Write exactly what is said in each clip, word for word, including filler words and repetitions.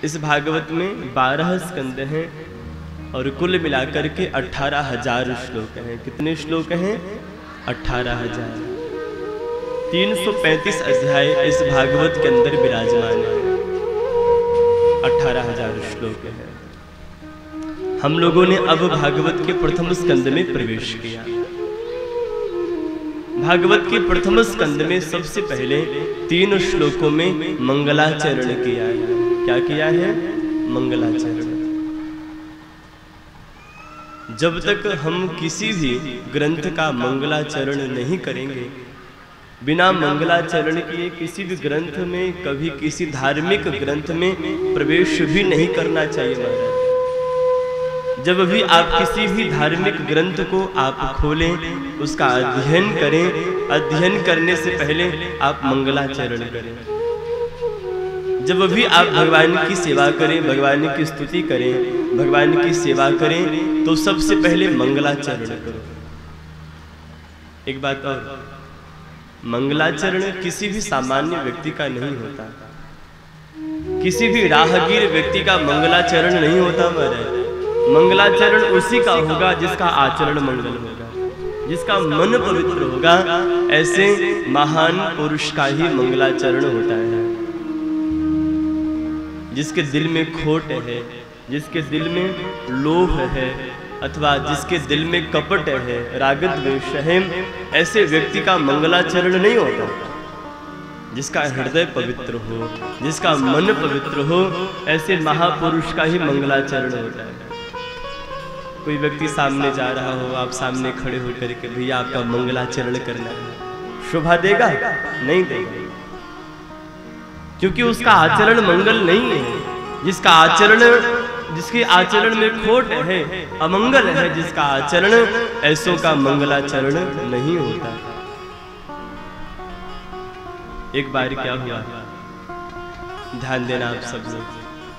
इस भागवत में बारह स्कंद हैं और कुल मिलाकर के अठारह हजार श्लोक हैं। कितने श्लोक हैं? अठारह हजार। तीन सौ पैंतीस अध्याय इस भागवत के अंदर विराजमान है। अठारह हजार श्लोक है। हम लोगों ने अब भागवत के प्रथम स्कंद में प्रवेश किया। भागवत के प्रथम स्कंद में सबसे पहले तीन श्लोकों में मंगलाचरण किया है। क्या किया है? मंगलाचरण। जब तक हम किसी भी ग्रंथ का मंगलाचरण नहीं करेंगे, बिना मंगलाचरण किए किसी भी ग्रंथ में, कभी किसी धार्मिक ग्रंथ में प्रवेश भी नहीं करना चाहिए महाराज। जब भी आप किसी भी धार्मिक ग्रंथ को आप खोलें, उसका अध्ययन करें, अध्ययन करने से पहले आप मंगलाचरण करें। जब भी आप भगवान की सेवा करें, भगवान की स्तुति करें, भगवान की सेवा करें, तो सबसे पहले मंगलाचरण करो। एक बात और, मंगलाचरण किसी भी सामान्य व्यक्ति का नहीं होता। किसी भी राहगीर व्यक्ति का मंगलाचरण नहीं होता महाराज। मंगलाचरण उसी का होगा जिसका आचरण मंगल होगा, जिसका मन पवित्र होगा। ऐसे महान पुरुष का ही मंगलाचरण होता है। जिसके दिल में खोट है, जिसके दिल में लोभ है, अथवा जिसके दिल में कपट है, राग द्वेष है, ऐसे व्यक्ति का मंगलाचरण नहीं होता। जिसका हृदय पवित्र हो, जिसका मन पवित्र हो, ऐसे महापुरुष का ही मंगलाचरण होता है। कोई व्यक्ति सामने जा रहा हो, आप सामने खड़े होकर के भैया आपका मंगलाचरण करना है, शोभा देगा? नहीं देगा, क्योंकि उसका आचरण मंगल नहीं है। जिसका आचरण, जिसके आचरण में खोट है, अमंगल है जिसका आचरण, ऐसों का मंगलाचरण नहीं होता। एक बार क्या हुआ, ध्यान देना आप सब लोग।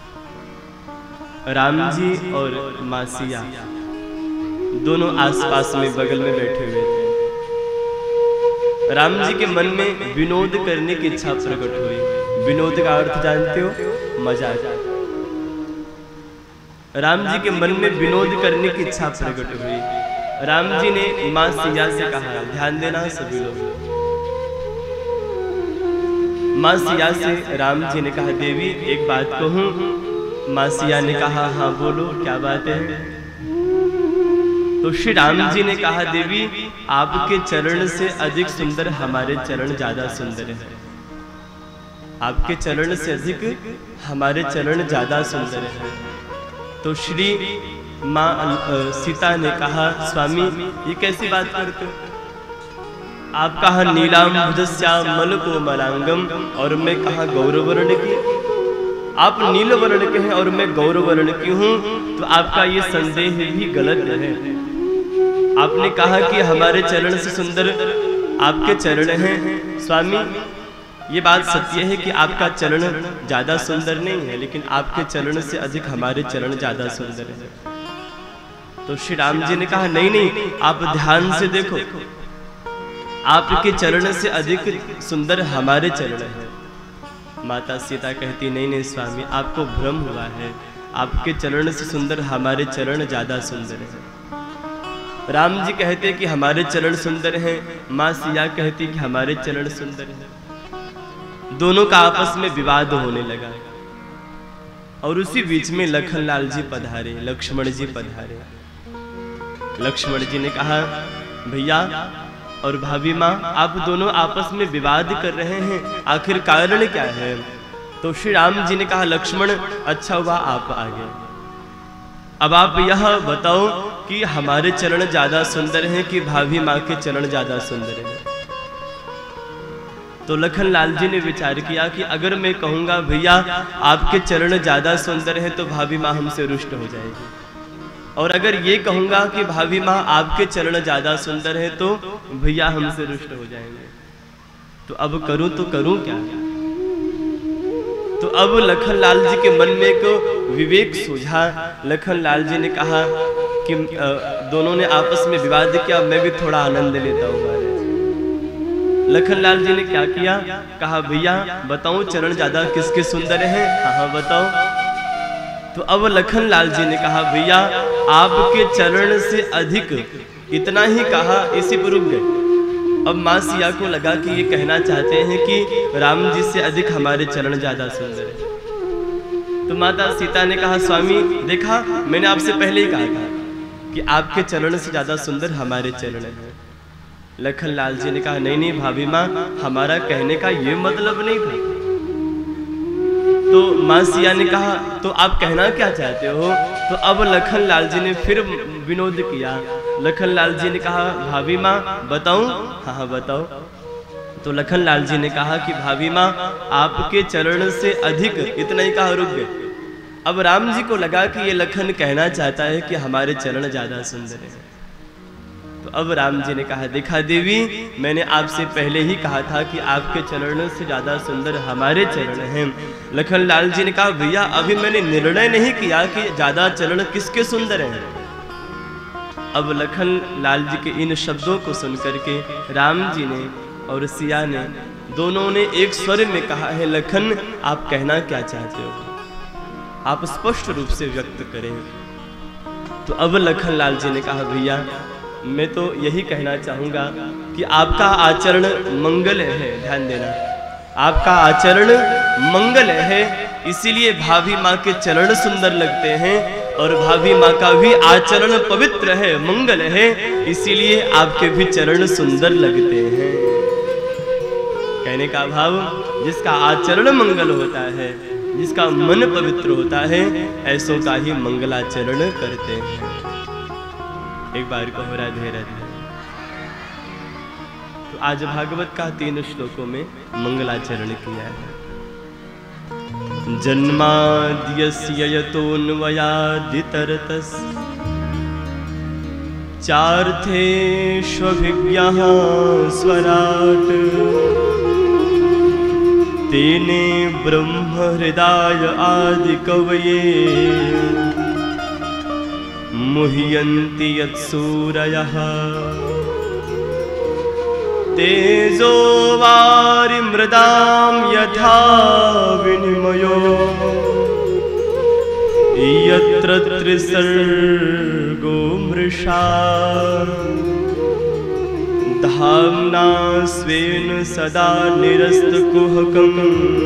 राम जी और मां सिया दोनों आसपास में बगल में बैठे हुए थे। राम जी के मन में विनोद करने की इच्छा प्रकट हुई। विनोद का अर्थ जानते हो? मजाक। राम जी के मन में विनोद करने की इच्छा प्रकट हुई। राम जी ने मां सिया से कहा, ध्यान देना सभी लोग। मां सिया से राम जी ने कहा, देवी एक बात कहूं? मां सिया ने कहा, हाँ बोलो, क्या बात है? तो श्री राम जी ने कहा, देवी आपके चरण से अधिक सुंदर हमारे चरण ज्यादा सुंदर है। आपके चरण से अधिक हमारे चरण ज्यादा सुंदर है। तो श्री मां सीता ने कहा, स्वामी ये कैसी बात करते हो? आप कहा नीलांबुजस्याम मलको मलांगम, और मैं कहा गौरवर्ण की। आप नील वर्ण के हैं और मैं गौरव वर्ण की हूं, तो आपका ये संदेह भी गलत है। आपने कहा कि हमारे चरण से सुंदर आपके चरण हैं। स्वामी ये बात सत्य है कि आपका चरण ज्यादा सुंदर नहीं है, लेकिन आपके चरण से अधिक हमारे चरण ज्यादा सुंदर है। तो श्री राम जी ने कहा, नहीं नहीं, आप ध्यान से देखो, आपके चरण से अधिक सुंदर हमारे चरण हैं। माता सीता कहती, नहीं नहीं स्वामी, आपको भ्रम हुआ है, आपके चरण से सुंदर हमारे चरण ज्यादा सुंदर है। राम जी कहते कि हमारे चरण सुंदर हैं, मां सिया कहती कि हमारे चरण सुंदर हैं। दोनों का आपस में विवाद होने लगा और उसी बीच में लखनलाल जी पधारे, लक्ष्मण जी पधारे। लक्ष्मण जी ने कहा, भैया और भाभी माँ, आप दोनों आपस में विवाद कर रहे हैं, आखिर कारण क्या है? तो श्री राम जी ने कहा, लक्ष्मण अच्छा हुआ आप आ गए। अब आप यह बताओ कि हमारे चरण ज्यादा सुंदर हैं कि भाभी माँ के चरण ज्यादा सुंदर हैं? तो लखनलाल जी ने विचार किया कि अगर मैं कहूंगा भैया आपके चरण ज्यादा सुंदर हैं तो भाभी माँ हमसे रुष्ट हो जाएगी, और अगर ये कहूंगा कि भाभी माँ आपके चरण ज्यादा सुंदर हैं तो भैया हमसे रुष्ट हो जाएंगे। तो अब करूं तो करूं क्या? तो अब लखनलाल जी के मन में एक विवेक सूझा। लखनलाल जी ने कहा कि दोनों ने आपस में विवाद किया, मैं भी थोड़ा आनंद लेता हूँ। लखनलाल जी ने क्या किया? कहा, भैया बताऊं चरण ज्यादा किसके सुंदर हैं? हाँ हाँ बताओ। तो अब लखन लाल जी ने कहा भैया आपके चरण से अधिक, इतना ही कहा, इसी पर रुक गए। अब माँ सिया को लगा कि ये कहना चाहते हैं कि राम जी से अधिक हमारे चरण ज्यादा सुंदर है। तो माता सीता ने कहा स्वामी देखा, मैंने आपसे पहले ही कहा था कि आपके चरण से ज्यादा सुंदर हमारे चरण हैं। लखन लाल जी ने कहा नहीं नहीं भाभी माँ, हमारा कहने का ये मतलब नहीं था। तो माँ सिया ने कहा तो आप कहना क्या चाहते हो? तो अब लखन लाल जी ने फिर विनोद किया। लखन लाल जी ने कहा भाभी माँ बताऊं? हाँ हाँ बताओ। तो लखन लाल जी ने कहा कि भाभी माँ आपके चरण से अधिक, इतना ही कहा, रुक गए। अब राम जी को लगा कि ये लखन कहना चाहता है कि हमारे चरण ज्यादा सुंदर है। तो अब राम जी ने कहा देखा देवी, मैंने आपसे पहले ही कहा था कि आपके चरणों से ज्यादा सुंदर हमारे चरण हैं। लखन लाल जी ने कहा भैया अभी मैंने निर्णय नहीं किया कि ज्यादा चरण किसके सुंदर हैं। अब लखन लाल जी के इन शब्दों को सुनकर के राम जी ने और सिया ने दोनों ने एक स्वर में कहा है लखन आप कहना क्या चाहते हो, आप स्पष्ट रूप से व्यक्त करें। तो अब लखन लाल जी ने कहा भैया मैं तो यही कहना चाहूंगा कि आपका आचरण मंगल है, ध्यान देना, आपका आचरण मंगल है, इसीलिए भाभी माँ के चरण सुंदर लगते हैं और भाभी माँ का भी आचरण पवित्र है, मंगल है, इसीलिए आपके भी चरण सुंदर लगते हैं। कहने का भाव जिसका आचरण मंगल होता है, जिसका मन पवित्र होता है, ऐसों का ही मंगलाचरण करते हैं। एक बार को हो राधे राधे। तो आज भागवत का तीन श्लोकों में मंगलाचरण किया है। जन्माद्यस्य यतोऽन्वयादितरतस् चार्थेष्वभिज्ञः स्वराट् तेने ब्रह्म हृदय आदि कवये मुह्यन्ति यत्सूरयः तेजो वारिमृदां यथा विनिमयो यत्र त्रिसर्गो मृषा धाम्ना स्वेन सदा निरस्तकुहकं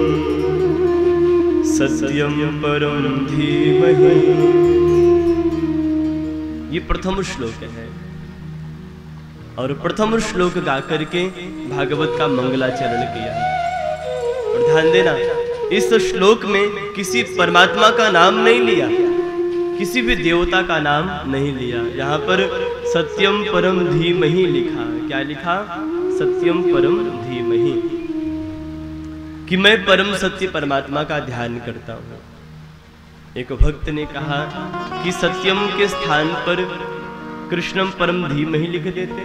सत्यं परं धीमहि। ये प्रथम श्लोक है और प्रथम श्लोक गा करके भागवत का मंगलाचरण किया। और ध्यान देना इस श्लोक में किसी परमात्मा का नाम नहीं लिया, किसी भी देवता का नाम नहीं लिया। यहाँ पर सत्यम परम धीमहि लिखा। क्या लिखा? सत्यम परम धीमहि, कि मैं परम सत्य परमात्मा का ध्यान करता हूँ। एक भक्त ने कहा कि सत्यम के स्थान पर कृष्णम परम धीमहि लिख देते,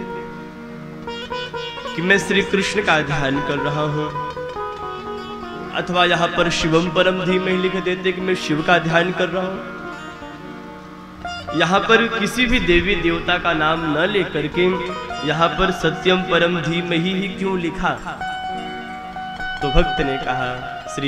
कि मैं श्री कृष्ण का ध्यान कर रहा हूं, अथवा यहां पर शिवम परम धीमहि लिख देते कि मैं शिव का ध्यान कर रहा हूं। यहां पर किसी भी देवी देवता का नाम न लेकर के यहां पर सत्यम परम धीमहि ही क्यों लिखा? तो भक्त ने कहा, श्री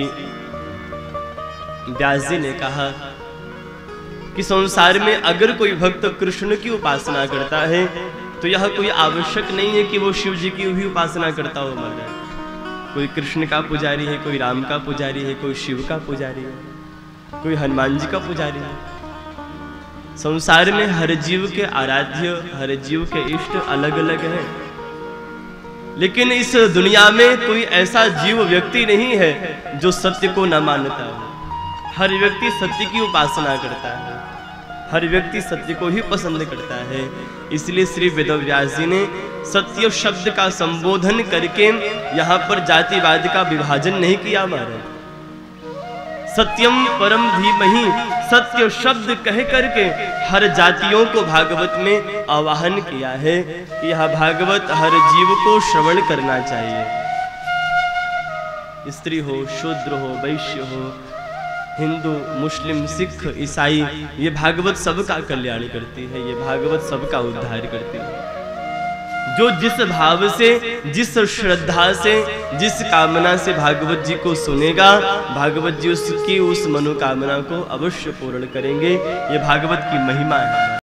व्यास जी ने कहा कि संसार में अगर कोई भक्त कृष्ण की उपासना करता है तो यह कोई आवश्यक नहीं है कि वो शिव जी की भी उपासना करता हो महाराज। कोई कृष्ण का पुजारी है, कोई राम का पुजारी है, कोई शिव का पुजारी है, कोई हनुमान जी का पुजारी है। संसार में हर जीव के आराध्य, हर जीव के इष्ट अलग अलग है, लेकिन इस दुनिया में कोई ऐसा जीव व्यक्ति नहीं है जो सत्य को न मानता हो। हर व्यक्ति सत्य की उपासना करता है, हर व्यक्ति सत्य को ही पसंद करता है। इसलिए श्री वेदव्यास जी ने सत्य शब्द का संबोधन करके यहाँ पर जातिवाद का विभाजन नहीं किया महाराज। सत्यम परम धीमहि सत्य शब्द कह करके हर जातियों को भागवत में आवाहन किया है कि यह भागवत हर जीव को श्रवण करना चाहिए। स्त्री हो, शूद्र हो, वैश्य हो, हिंदू, मुस्लिम, सिख, ईसाई, ये भागवत सबका कल्याण करती है, ये भागवत सबका उद्धार करती है। जो जिस भाव से, जिस श्रद्धा से, जिस कामना से भागवत जी को सुनेगा, भागवत जी उसकी उस मनोकामना को अवश्य पूर्ण करेंगे। ये भागवत की महिमा है।